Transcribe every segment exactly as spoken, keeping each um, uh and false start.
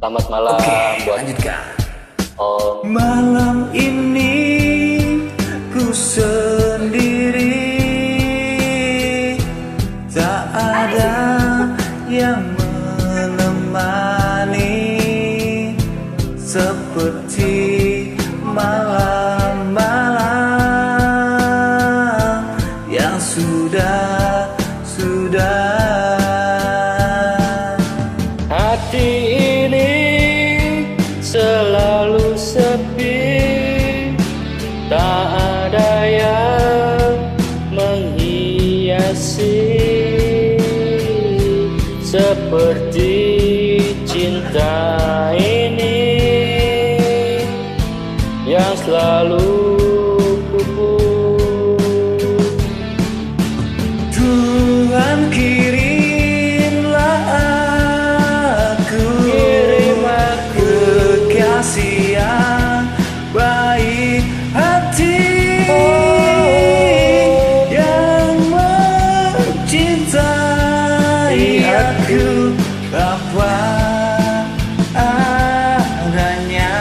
Selamat malam. Oke, buat lanjutkan. Om. Malam ini ku sendiri, tak ada yang menemani, seperti malam-malam yang sudah sudah. Hati ini selalu sepi, tak ada yang menghiasi, seperti cinta ini yang selalu pupus. Tuhan kirimlah aku, Kirim aku kekasih yang baik hati, Oh. yang mencintai aku apa adanya.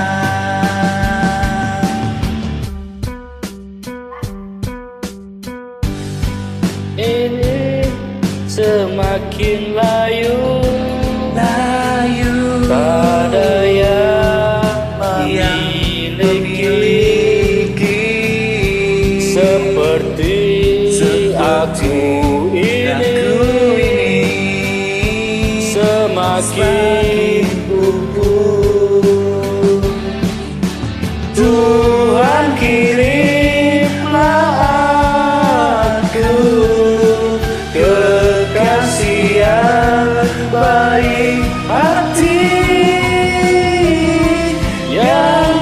Ini semakin layu, Layu tak ada yang yang memiliki, memiliki seperti aku ini, aku ini, semakin pupus. Tuhan kirimlah aku, kekasih yang baik hati, yang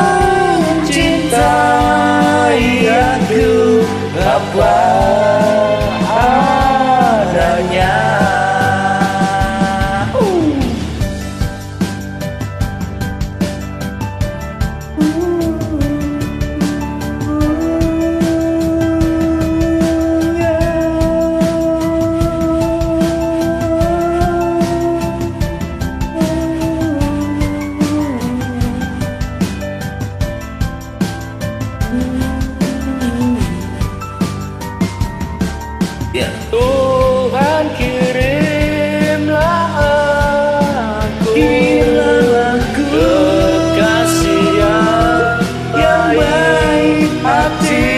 mencintai aku apa adanya. Uh. Yeah. Tuhan kirimlah aku, Kirimlah aku, kekasih yang yang baik hati,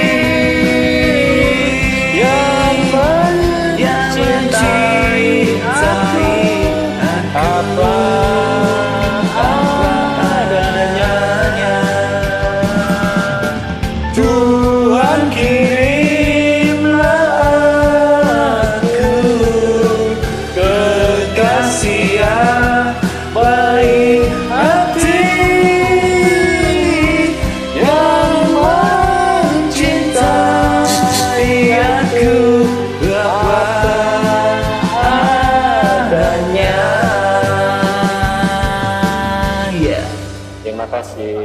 yang yang mencintai mencintai apa adanya. Tuhan kirimlah aku, kekasih yang baik hati, yang mencintai aku apa adanya. Yeah. Terima kasih.